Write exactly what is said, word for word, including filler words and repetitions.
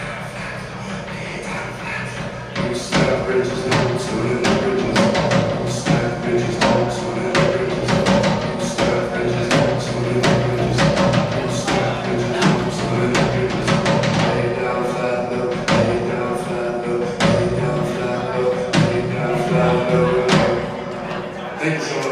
We snap bridges, no turning the bridges. We snap bridges, no turning the bridges. We snap bridges, no turning the bridges. We snap bridges, no turning the bridges. Lay down flat, low, lay down flat, low, lay down flat, low, lay down flat, low. Thank you so much.